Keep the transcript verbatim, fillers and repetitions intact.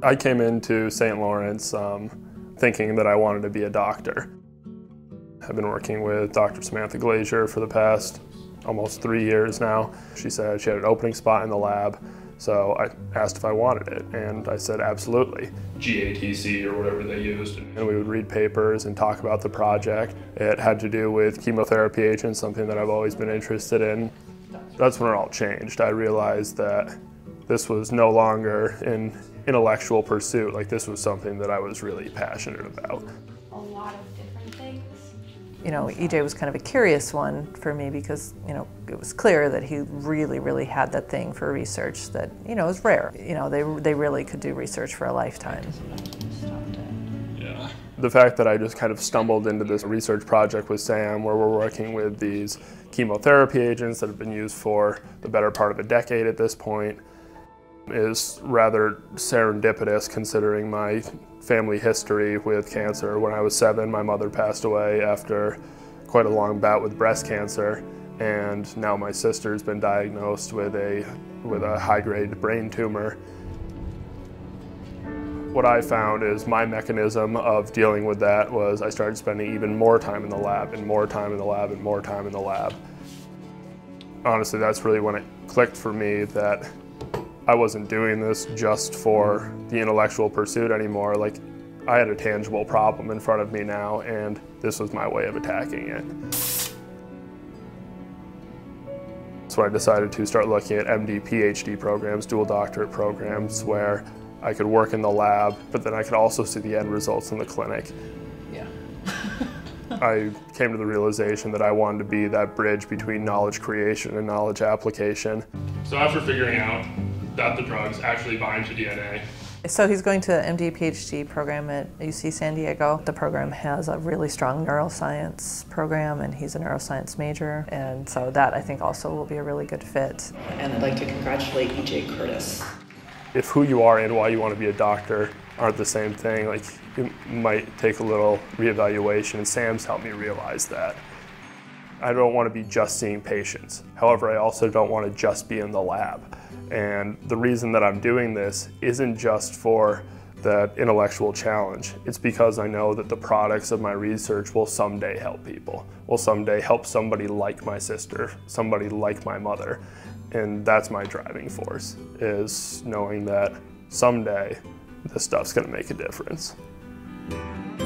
I came into Saint Lawrence um, thinking that I wanted to be a doctor. I've been working with Doctor Samantha Glazier for the past almost three years now. She said she had an opening spot in the lab, so I asked if I wanted it, and I said absolutely. G A T C or whatever they used. And we would read papers and talk about the project. It had to do with chemotherapy agents, something that I've always been interested in. That's when it all changed. I realized that this was no longer an intellectual pursuit. Like, this was something that I was really passionate about. A lot of different things. You know, E J was kind of a curious one for me because, you know, it was clear that he really, really had that thing for research that, you know, is rare. You know, they, they really could do research for a lifetime. Yeah. The fact that I just kind of stumbled into this research project with Sam, where we're working with these chemotherapy agents that have been used for the better part of a decade at this point, is rather serendipitous considering my family history with cancer. When I was seven, my mother passed away after quite a long bout with breast cancer, and now my sister's been diagnosed with a, with a high-grade brain tumor. What I found is my mechanism of dealing with that was I started spending even more time in the lab, and more time in the lab, and more time in the lab. Honestly, that's really when it clicked for me that I wasn't doing this just for the intellectual pursuit anymore. Like, I had a tangible problem in front of me now, and this was my way of attacking it. So I decided to start looking at M D, P H D programs, dual doctorate programs, where I could work in the lab, but then I could also see the end results in the clinic. Yeah. I came to the realization that I wanted to be that bridge between knowledge creation and knowledge application. So after figuring out that the drugs actually bind to D N A. So he's going to an M D P H D program at U C San Diego. The program has a really strong neuroscience program, and he's a neuroscience major, and so that I think also will be a really good fit. And I'd like to congratulate E J Curtis. If who you are and why you want to be a doctor aren't the same thing, like, it might take a little reevaluation, and Sam's helped me realize that. I don't want to be just seeing patients. However, I also don't want to just be in the lab. And the reason that I'm doing this isn't just for that intellectual challenge. It's because I know that the products of my research will someday help people, will someday help somebody like my sister, somebody like my mother. And that's my driving force, is knowing that someday this stuff's gonna make a difference.